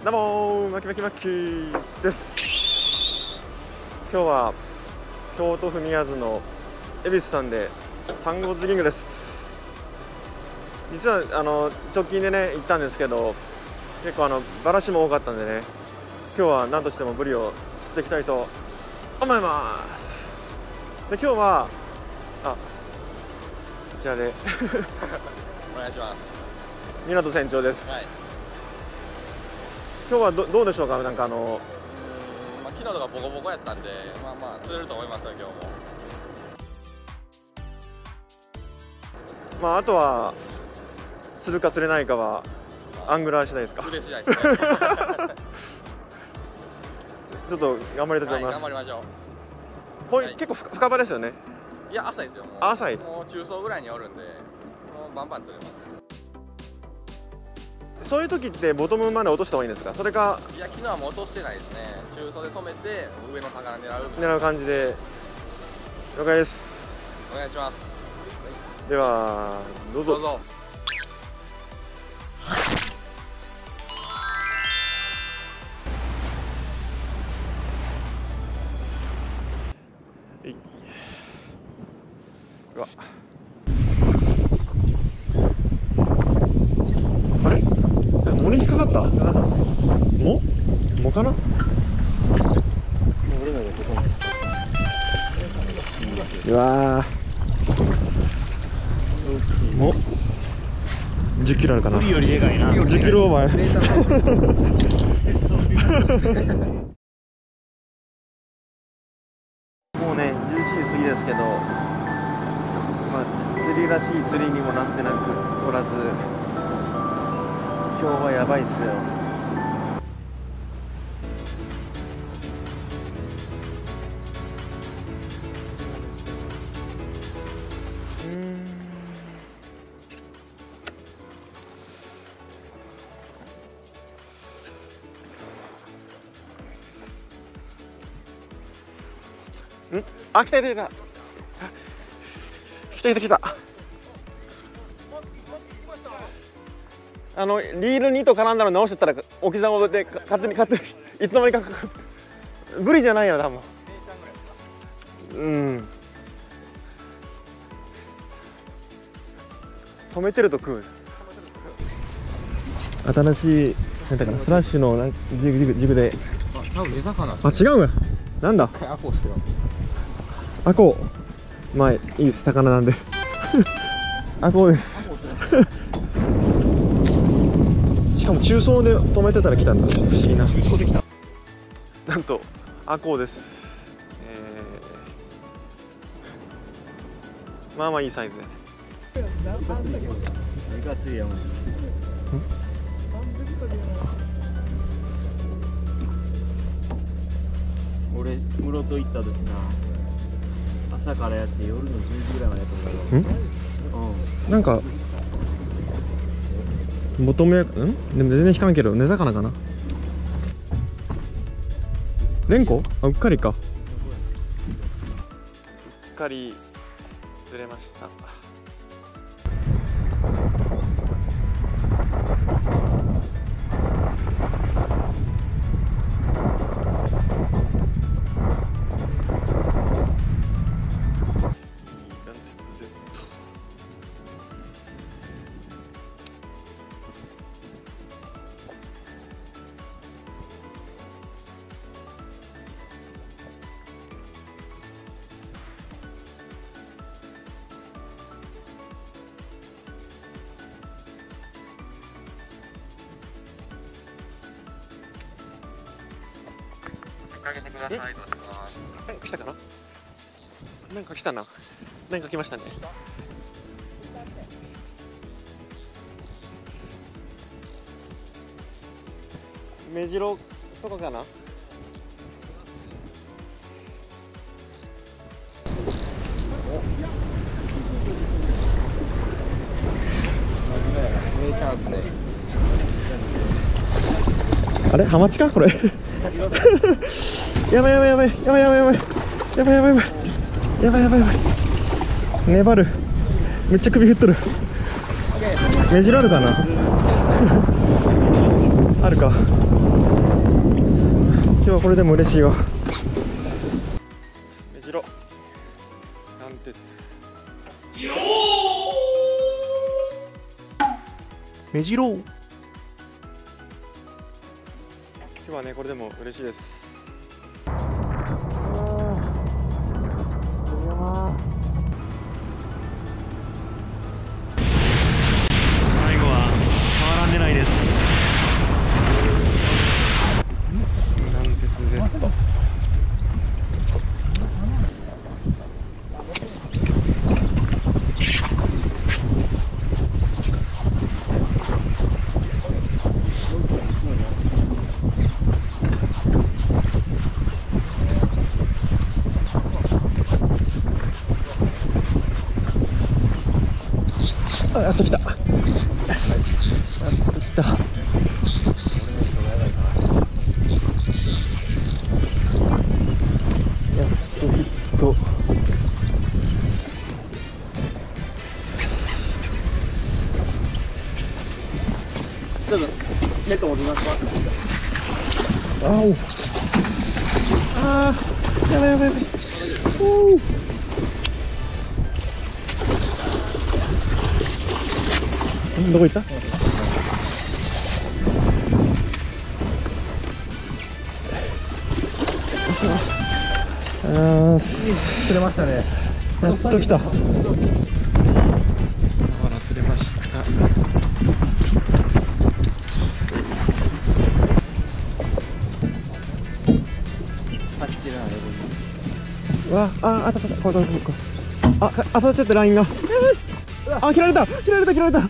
どうもー、マキマキマキです。今日は京都府宮津の恵比寿さんでサンゴ釣りングです。実は直近でね行ったんですけど、結構バラシも多かったんでね、今日は何としてもブリを釣っていきたいと思います。で今日はこちらでお願いします。 港船長です。 はい、 今日はどうでしょうか。なんか昨日とかボコボコやったんで、釣れると思いますよ、今日も。 あとは釣るか釣れないかはアングラー次第ですか。 釣れ次第ですね。 ちょっと頑張りたいと思います。 頑張りましょう。 これ結構深場ですよね。 いや、浅いですよ。もう浅い。 もう中層ぐらいにおるんで、もうバンバン釣れます。 そういう時ってボトムまで落とした方がいいんですか。それか。 いや、昨日はもう落としてないですね。中層で止めて上の魚狙う感じで。了解です。 お願いします。 ではどうぞ。 どうぞ。 うわ、あれ藻に引っかかった。藻かな。うわー、藻10キロあるかな。 ブリよりでかいな。 10キロオーバー。もうね11時過ぎですけど、釣りらしい釣りにもなってなくおらず、今日はやばいっすよ。あ、来た来た来た来た来た来た。リール2と絡んだの直してたら置き竿で勝手にいつの間にかブリじゃないよ多分。止めてると食う。新しいなんだかな、スラッシュのジグで。 多分根魚。 違うわ。なんだ。 アコウっすよ。 アコウ。まあいいです、魚なんで。アコウです。しかも中層で止めてたら来たんだ。不思議な。なんとアコウです。まあまあいいサイズで。 俺、室戸行った時な、朝からやって夜の10時ぐらいまでやったんだけど、 なんか求めでも全然引かんけど、根魚かな。レンコ？うっかりか。うっかりずれました。かけてください。なんか来たかな。なんか来たな。なんか来ましたね。目白とかかな。あれハマチかこれ。やばいやばいやばいやばいやばいやばいやばいやばいやばいやばいやばいやばい。粘る。めっちゃ首振っとる。目白あるかな。あるか。 日はこれでも嬉しいわ。目白南鉄目白。 今日はねこれでも嬉しいです。 最後は変わらんでないです。 南鉄 Z。やっと来た。やっと来た。 ちょっとネット持ってみますか。 あー、やばいやばいやばい。おー。どこ行った？ 釣れましたね。 やっと来た。ほら釣れました。 走ってるなね。 わあ、あったあった、これこれこれ。あ、当たっちゃってラインが。あ、切られた切られた切られた。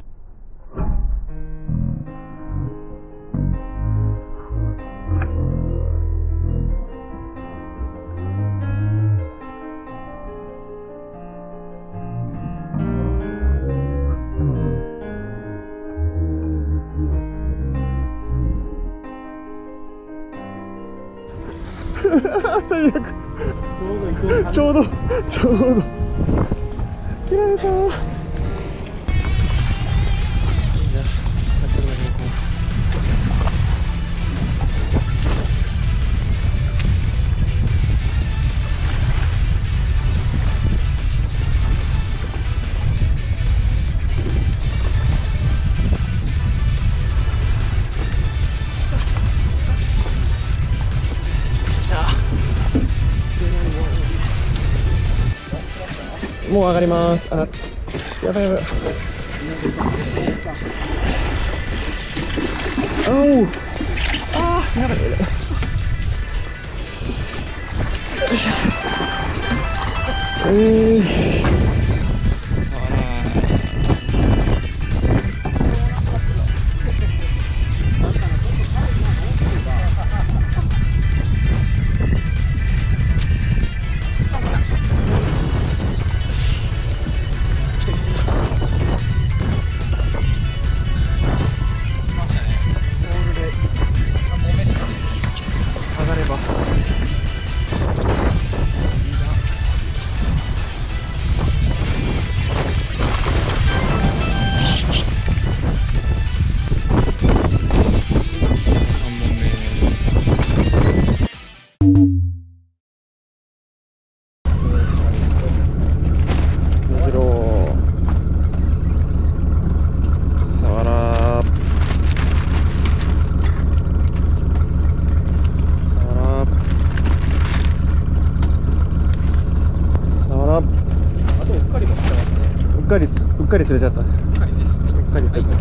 最悪。ちょうど切られた。もう上がります。あ、やばいやばい。おう。あー、やばい。よいしょ。上がれば。うっかり釣れちゃった。うっかり釣れちゃった。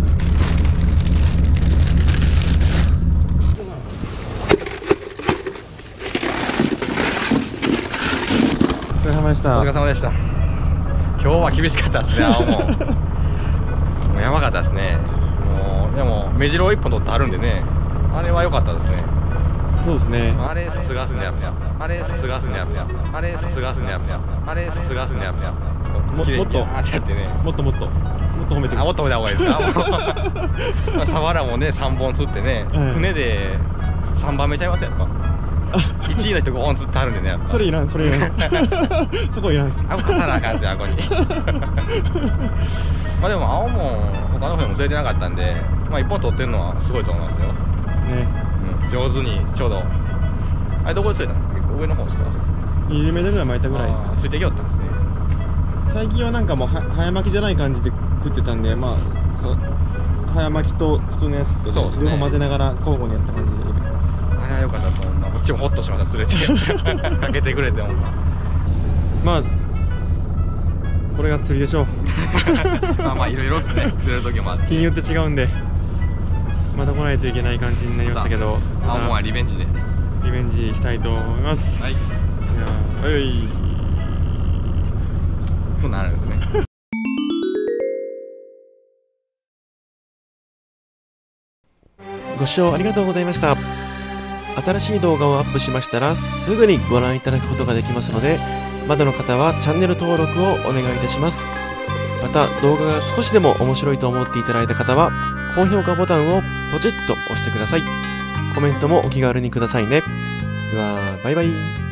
お疲れ様でした。 お疲れ様でした。今日は厳しかったですね。青もうやばかったですね。もうでも目白1本取ってあるんでね、あれは良かったですね。 そうですね。 あれさすがっすね。あれさすがっすね。あれさすがっすね。あれさすがっすね。 もっとあってやってね。 もっと褒めて。 あ、もっと褒めた方がいいですか。サワラもね3本釣ってね、船で3番目ちゃいますやっぱ。1位の人5本釣ってあるんでね、やっぱ。 それいらん。そこいらんす。 あ、勝たなあかんすよ、あこに。まあでも青も他の船も釣れてなかったんで、まあ1本取ってるのはすごいと思いますよ。 うん、上手にちょうどあれどこで釣れたんですか？結構上の方ですか 20メートルぐらい巻いたぐらいですね。 ついてきよったんですね。 最近はなんかもう早巻きじゃない感じで食ってたんで、まあ早巻きと普通のやつってそうですね両方混ぜながら交互にやった感じで。 あれは良かった、そんなこっちもホッとしました、釣れてかけてくれてもまあこれが釣りでしょう。 まあまあいろいろですね、釣れる時もあって、 日によって違うんでまた来ないといけない感じになりましたけど、 あもうリベンジでリベンジしたいと思います。 はい、 じゃあはい、 そうなるんですね。 ご視聴ありがとうございました。新しい動画をアップしましたらすぐにご覧いただくことができますので、まだの方はチャンネル登録をお願いいたします。また動画が少しでも面白いと思っていただいた方は高評価ボタンをポチッと押してください。コメントもお気軽にくださいね。ではバイバイ。